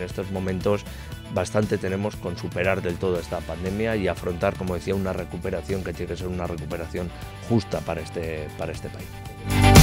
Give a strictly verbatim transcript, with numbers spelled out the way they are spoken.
estos momentos bastante tenemos con superar del todo esta pandemia y afrontar, como decía, una recuperación que tiene que ser una recuperación justa para este, para este país.